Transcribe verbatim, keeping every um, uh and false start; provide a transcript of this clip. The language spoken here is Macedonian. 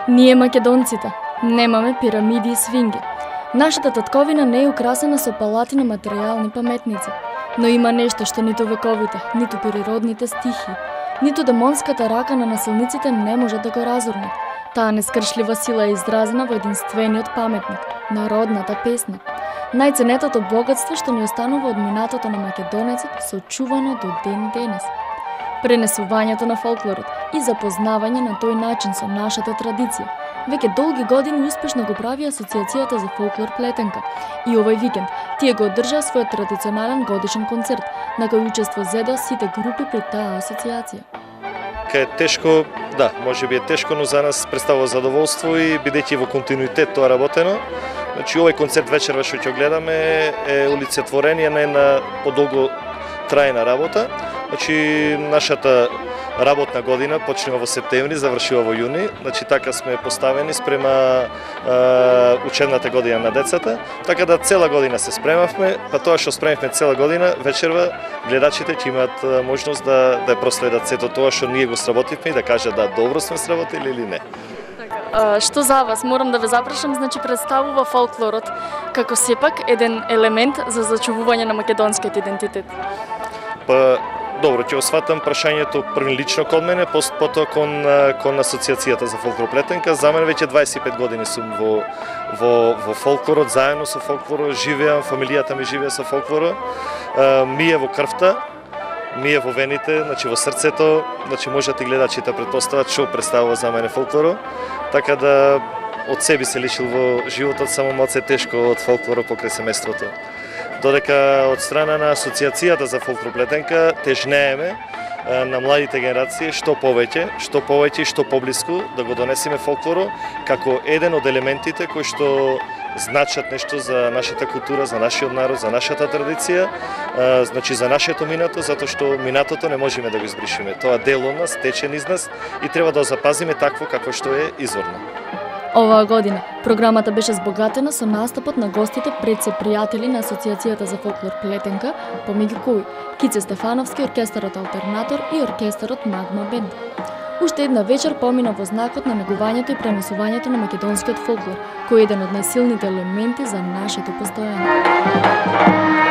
Ние македонците немаме пирамиди и свинги. Нашата татковина не е украсена со палати на материјални паметници, но има нешто што ниту вековите, ниту природните стихи, ниту демонската рака на насилниците не може да го разурнат. Таа нескршлива сила е изразена во единствениот паметник, народната песна. Најценетото богатство што ни останува од минатото на македонецот сочувано до ден денес. Пренесувањето на фолклорот и запознавање на тој начин со нашата традиција веќе долги години успешно го прави Асоциацијата за фолклор Плетенка и овој викенд тие го одржаа својот традиционален годишен концерт на кој учество зедоа сите групи при таа асоциација. Ке е тешко, да, можеби е тешко, но за нас представува задоволство и бидејќи во континуитет тоа работено. Значи овој концерт вечерва што ќе гледаме е олицетворение на една подолго трајна работа. Значи нашата работна година почнува во септември, завршува во јуни. Значи така сме поставени спрема е, учебната година на децата. Така да цела година се спремавме, па тоа што спремавме цела година, вечерва гледачите ќе имаат можност да да проследат сето тоа што ние го сработивме и да кажат да добро сме сработили или не. А, што за вас, морам да ве запрашам, значи представува фолклорот како сепак еден елемент за зачувување на македонскиот идентитет? Па добро, ќе го сватам прашањето првилично кон мене, потоа кон кон Асоциацијата за фолклор Плетенка. За мене веќе дваесет и пет години сум во во во фолклорот, заедно со фолклорот живеам, фамилијата ми живее со фолклорот. Ми е во крвта, ми е во вените, значи во срцето, значи можете гледачите претпостават што представува за мене фолклорот. Така да од себе се лишил во животот, само малце тешко од фолклорот покрај семејството. Додека од страна на Асоциацијата за фолклор Плетенка тежнееме на младите генерации што повеќе, што повеќе и што поблиску да го донесеме фолклорот како еден од елементите кои што значат нешто за нашата култура, за нашиот народ, за нашата традиција, значи за нашето минато, затоа што минатото не можеме да го избришиме. Тоа дел од нас, тече низ нас и треба да го запазиме такво како што е изворно. Оваа година програмата беше збогатена со настапот на гостите пред се пријатели на Асоциацијата за фолклор Плетенка, помеѓу кои Кице Стефановски, оркестарот Алтернатор и оркестарот Магма Бенд. Уште една вечер помина во знакот на негувањето и пренесувањето на македонскиот фолклор, кој е еден од најсилните елементи за нашето постојање.